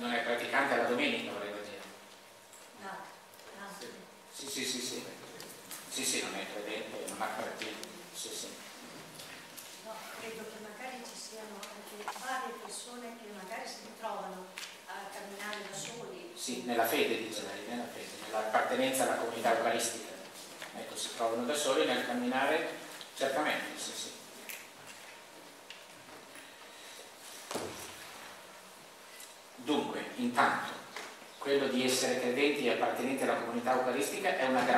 non è praticante la domenica, volevo dire. No, Sì, sì, sì, sì. Sì, sì, non è credente, non ha partito. Sì, sì. no, credo che magari ci siano anche varie persone che magari si ritrovano a camminare da soli. Sì, nella fede, dice lei, nella fede, nell'appartenenza alla comunità eucaristica. Ecco, si trovano da soli nel camminare, certamente, sì, sì. Dunque, intanto, quello di essere credenti e appartenenti alla comunità eucaristica è una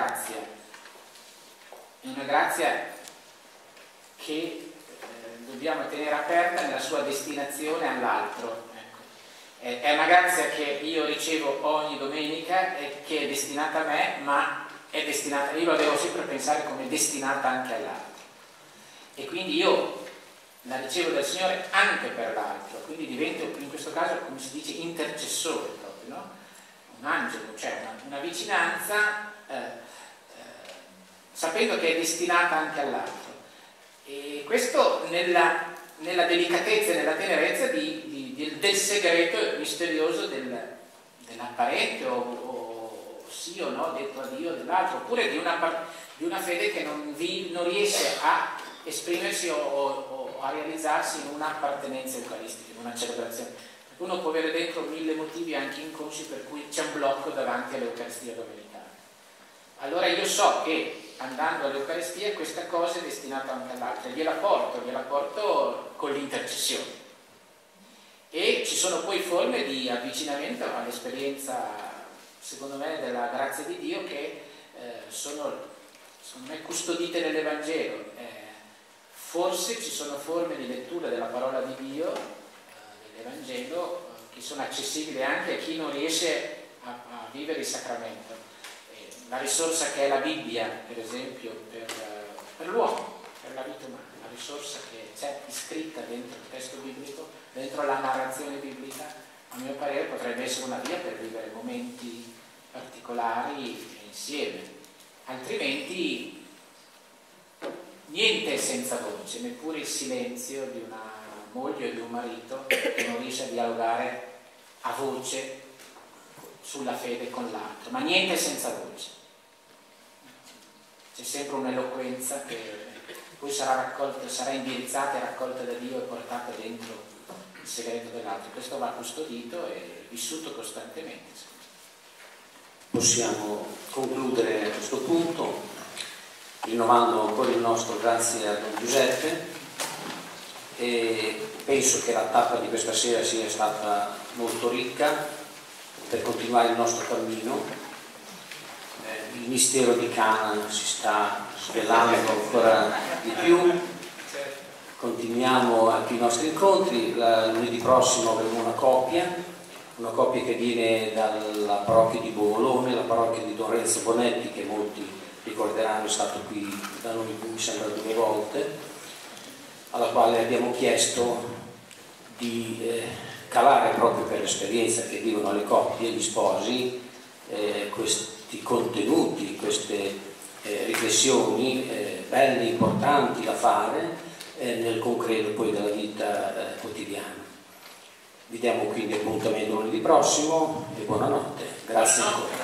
grazia che dobbiamo tenere aperta nella sua destinazione all'altro. Ecco. È una grazia che io ricevo ogni domenica e che è destinata a me, ma è destinata, io la devo sempre pensare come destinata anche all'altro. E quindi io la ricevo dal Signore anche per l'altro, quindi divento in questo caso, come si dice, intercessore proprio, no? Un angelo, cioè una vicinanza sapendo che è destinata anche all'altro. E questo nella delicatezza e nella tenerezza del segreto misterioso dell'apparente o sì o no detto a Dio dell'altro, oppure di una fede che non riesce a esprimersi o a realizzarsi in un'appartenenza eucaristica, in una celebrazione. Perché uno può avere dentro 1000 motivi anche inconsci per cui c'è un blocco davanti all'Eucaristia domenicale. Allora io so che andando all'Eucaristia questa cosa è destinata anche all'altra, gliela porto con l'intercessione. E ci sono poi forme di avvicinamento all'esperienza, secondo me, della grazia di Dio che sono secondo me custodite nell'Evangelo. Forse ci sono forme di lettura della parola di Dio nell'Evangelo che sono accessibili anche a chi non riesce a vivere il sacramento. La risorsa che è la Bibbia, per esempio, per l'uomo, per la vita umana, la risorsa che c'è iscritta dentro il testo biblico, dentro la narrazione biblica, a mio parere potrebbe essere una via per vivere momenti particolari insieme. Altrimenti niente è senza voce, neppure il silenzio di una moglie o di un marito che non riesce a dialogare a voce sulla fede con l'altro, ma niente è senza voce. C'è sempre un'eloquenza che poi sarà indirizzata e raccolta da Dio e portata dentro il segreto dell'altro. Questo va custodito e vissuto costantemente. Possiamo concludere a questo punto rinnovando ancora il nostro grazie a Don Giuseppe, e penso che la tappa di questa sera sia stata molto ricca per continuare il nostro cammino. Il mistero di Cana si sta svelando ancora di più, continuiamo anche i nostri incontri. Lunedì prossimo avremo una coppia che viene dalla parrocchia di Bovolone, la parrocchia di Don Renzo Bonetti, che molti ricorderanno è stato qui da noi mi sembra 2 volte, alla quale abbiamo chiesto di calare proprio per l'esperienza che vivono le coppie, gli sposi, questi contenuti, queste riflessioni belle, importanti da fare nel concreto poi della vita quotidiana. Vi diamo quindi appuntamento lunedì prossimo e buonanotte. Grazie ancora.